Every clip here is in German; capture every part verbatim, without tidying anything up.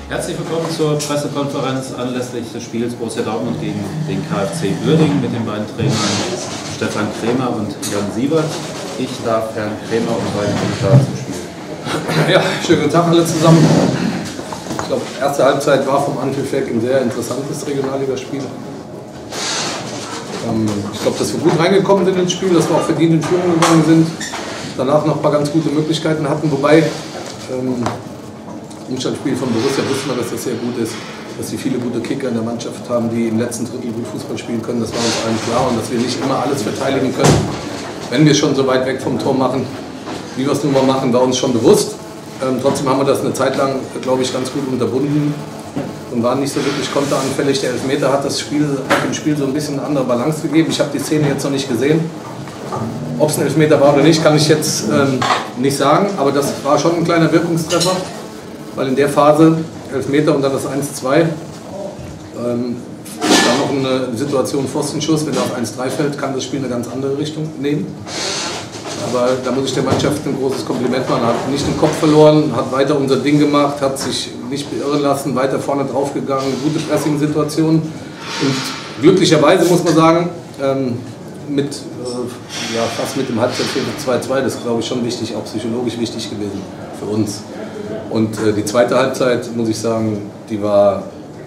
Herzlich willkommen zur Pressekonferenz anlässlich des Spiels Borussia Dortmund gegen den K F C Uerdingen mit den beiden Trainern Stefan Krämer und Jan Siebert. Ich darf Herrn Krämer und seinen Kommentar zum Spiel. Ja, schönen guten Tag alle zusammen. Ich glaube, die erste Halbzeit war vom Anpfiff weg ein sehr interessantes Regionalligaspiel. Ähm, ich glaube, dass wir gut reingekommen sind ins Spiel, dass wir auch verdient in Führung gegangen sind. Danach noch ein paar ganz gute Möglichkeiten hatten, wobei ähm, im Umstandspiel von Borussia wussten wir, dass das sehr gut ist, dass sie viele gute Kicker in der Mannschaft haben, die im letzten Drittel gut Fußball spielen können. Das war uns allen klar, und dass wir nicht immer alles verteidigen können, wenn wir schon so weit weg vom Tor machen, wie wir es nun mal machen, war uns schon bewusst. Ähm, trotzdem haben wir das eine Zeit lang, glaube ich, ganz gut unterbunden und waren nicht so wirklich konteranfällig. Der Elfmeter hat das Spiel, hat dem Spiel so ein bisschen eine andere Balance gegeben. Ich habe die Szene jetzt noch nicht gesehen. Ob es ein Elfmeter war oder nicht, kann ich jetzt ähm, nicht sagen, aber das war schon ein kleiner Wirkungstreffer, weil in der Phase Elfmeter und dann das eins zwei, ähm, dann noch eine Situation Pfostenschuss, wenn er auf eins drei fällt, kann das Spiel eine ganz andere Richtung nehmen. Aber da muss ich der Mannschaft ein großes Kompliment machen. Hat nicht den Kopf verloren, hat weiter unser Ding gemacht, hat sich nicht beirren lassen, weiter vorne drauf gegangen, gute Pressing-Situationen. Und glücklicherweise muss man sagen, ähm, mit, äh, ja, fast mit dem Halbzeitfehler zwei zwei, das ist, glaube ich, schon wichtig, auch psychologisch wichtig gewesen für uns. Und äh, die zweite Halbzeit, muss ich sagen, die war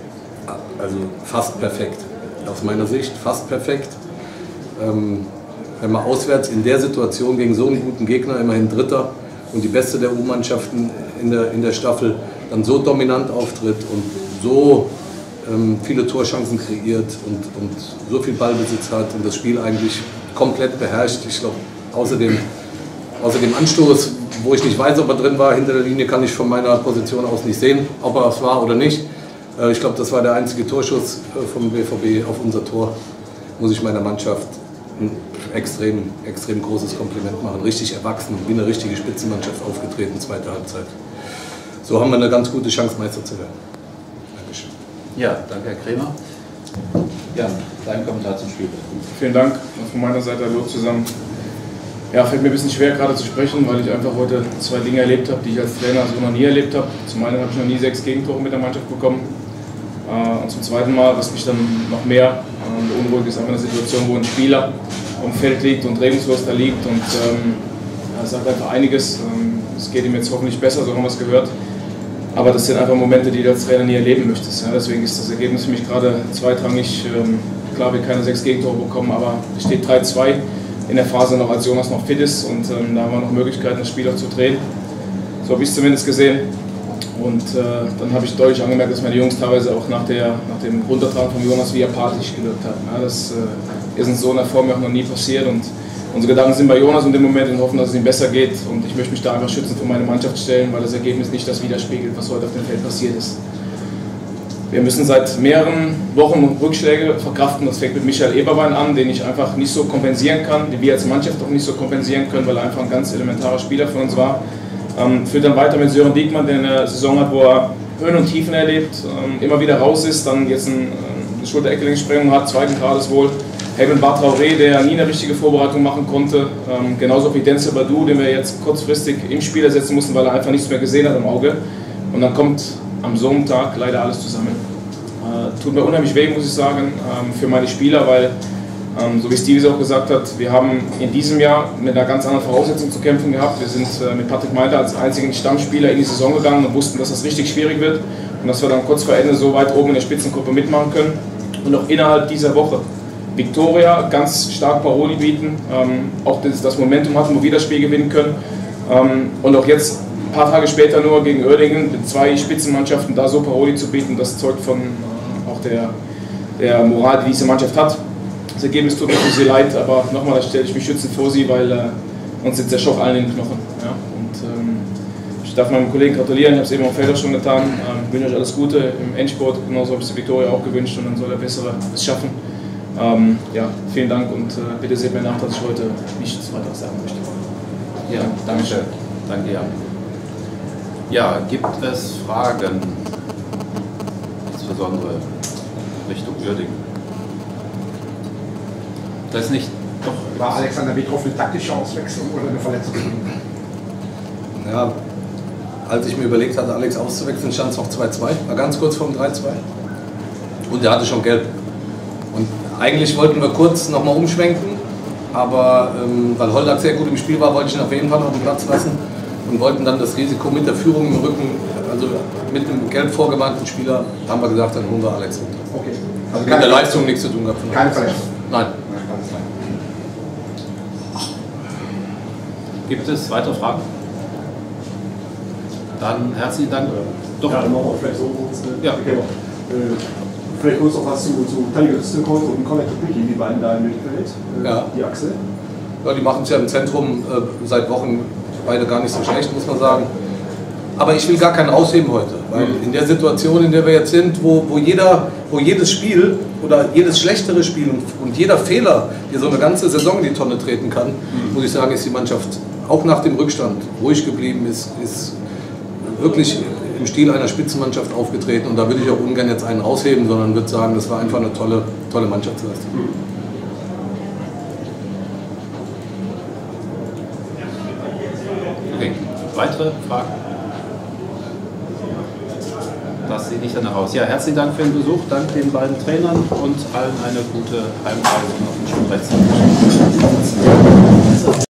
also fast perfekt. Aus meiner Sicht fast perfekt. Ähm, wenn man auswärts in der Situation gegen so einen guten Gegner, immerhin Dritter und die beste der U-Mannschaften in der, in der Staffel, dann so dominant auftritt und so ähm, viele Torchancen kreiert und, und so viel Ballbesitz hat und das Spiel eigentlich komplett beherrscht. Ich glaube, außer dem, außer dem Anstoß, wo ich nicht weiß, ob er drin war, hinter der Linie kann ich von meiner Position aus nicht sehen, ob er es war oder nicht. Äh, ich glaube, das war der einzige Torschuss vom B V B auf unser Tor. Muss ich meiner Mannschaft ein extrem, extrem großes Kompliment machen. Richtig erwachsen, wie eine richtige Spitzenmannschaft aufgetreten, zweite Halbzeit. So haben wir eine ganz gute Chance, Meister zu werden. Dankeschön. Ja, danke Herr Krämer. Ja, dein Kommentar zum Spiel. Vielen Dank. Und von meiner Seite hallo zusammen. Ja, fällt mir ein bisschen schwer gerade zu sprechen, weil ich einfach heute zwei Dinge erlebt habe, die ich als Trainer so noch nie erlebt habe. Zum einen habe ich noch nie sechs Gegentore mit der Mannschaft bekommen. Und zum zweiten Mal, was mich dann noch mehr beunruhigt, ist einfach eine Situation, wo ein Spieler am Feld liegt und regungslos da liegt. Und ähm, er sagt einfach einiges. Es geht ihm jetzt hoffentlich besser, so haben wir es gehört. Aber das sind einfach Momente, die du als Trainer nie erleben möchtest. Ja, deswegen ist das Ergebnis für mich gerade zweitrangig. Ähm, klar, wir keine sechs Gegentore bekommen, aber es steht drei zwei in der Phase noch, als Jonas noch fit ist. Und ähm, da haben wir noch Möglichkeiten, das Spiel auch zu drehen. So habe ich es zumindest gesehen. Und äh, dann habe ich deutlich angemerkt, dass meine Jungs teilweise auch nach, der, nach dem Runtertragen von Jonas wie apathisch gewirkt haben. Ja, das äh, ist in so einer Form auch noch nie passiert. Und unsere Gedanken sind bei Jonas in dem Moment und hoffen, dass es ihm besser geht. Und ich möchte mich da einfach schützen für meine Mannschaft stellen, weil das Ergebnis nicht das widerspiegelt, was heute auf dem Feld passiert ist. Wir müssen seit mehreren Wochen Rückschläge verkraften. Das fängt mit Michael Eberwein an, den ich einfach nicht so kompensieren kann, den wir als Mannschaft auch nicht so kompensieren können, weil er einfach ein ganz elementarer Spieler für uns war. Ähm, führt dann weiter mit Sören Diekmann, der eine Saison hat, wo er Höhen und Tiefen erlebt, ähm, immer wieder raus ist, dann jetzt ein, eine Schulter-Eckgelenkssprengung hat, zweiten Grades wohl. Helmut Bartraoré, der nie eine richtige Vorbereitung machen konnte, ähm, genauso wie Denzel Badou, den wir jetzt kurzfristig im Spiel ersetzen mussten, weil er einfach nichts mehr gesehen hat im Auge. Und dann kommt am so einem Tag leider alles zusammen. Äh, tut mir unheimlich weh, muss ich sagen, ähm, für meine Spieler, weil Ähm, so wie Stevie auch gesagt hat, wir haben in diesem Jahr mit einer ganz anderen Voraussetzung zu kämpfen gehabt. Wir sind äh, mit Patrick Meiter als einzigen Stammspieler in die Saison gegangen und wussten, dass das richtig schwierig wird und dass wir dann kurz vor Ende so weit oben in der Spitzengruppe mitmachen können. Und auch innerhalb dieser Woche Viktoria ganz stark Paroli bieten, ähm, auch das, das Momentum hatten, wo wir das Spiel gewinnen können. Ähm, und auch jetzt, ein paar Tage später nur gegen Uerdingen, mit zwei Spitzenmannschaften da so Paroli zu bieten, das zeugt von äh, auch der, der Moral, die diese Mannschaft hat. Das Ergebnis tut mir für sie leid, aber nochmal, da stelle ich mich schützend vor sie, weil äh, uns sitzt der Schock allen in den Knochen. Ja? Und ähm, ich darf meinem Kollegen gratulieren, ich habe es eben auf Felder schon getan. Ähm, ich wünsche euch alles Gute im Endsport, genauso habe ich es Viktoria auch gewünscht und dann soll er bessere es schaffen. Ähm, ja, vielen Dank und äh, bitte seht mir nach, dass ich heute nichts weiter sagen möchte. Ja, danke schön. Danke, Jan. Ja, gibt es Fragen, insbesondere Richtung Uerdingen? Das ist nicht. Doch. War Alexander Wietrov eine taktische Auswechslung oder eine Verletzung? Ja, als ich mir überlegt hatte, Alex auszuwechseln, stand es noch zwei zwei, war ganz kurz vor dem drei zwei. Und der hatte schon gelb. Und eigentlich wollten wir kurz nochmal umschwenken, aber ähm, weil Holdak sehr gut im Spiel war, wollte ich ihn auf jeden Fall auf den Platz lassen und wollten dann das Risiko mit der Führung im Rücken, also mit einem gelb vorgewandten Spieler, haben wir gesagt, dann holen wir Alex runter. Okay. Also mit der Leistung nichts zu tun gehabt. Keine Verletzung? Nein. Gibt es weitere Fragen? Dann herzlichen Dank. Doch. Ja, dann machen wir vielleicht so kurz. Äh, Ja. Okay, äh, vielleicht kurz noch was zu, zu Tanja Rüstenkopf und Conrad Topicki, die beiden da im Mittelfeld. Äh, Ja. Die Achse. Ja, die machen es ja im Zentrum äh, seit Wochen beide gar nicht so schlecht, muss man sagen. Aber ich will gar keinen ausheben heute, weil in der Situation, in der wir jetzt sind, wo, wo, jeder, wo jedes Spiel oder jedes schlechtere Spiel und, und jeder Fehler, der so eine ganze Saison in die Tonne treten kann, mhm. muss ich sagen, ist die Mannschaft auch nach dem Rückstand ruhig geblieben, ist, ist wirklich im Stil einer Spitzenmannschaft aufgetreten und da würde ich auch ungern jetzt einen rausheben, sondern würde sagen, das war einfach eine tolle, tolle Mannschaftsleistung. Mhm. Okay. Weitere Fragen? Das sieht nicht danach aus. Ja, herzlichen Dank für den Besuch, dank den beiden Trainern und allen eine gute Heimreise und noch einen schönen Rest.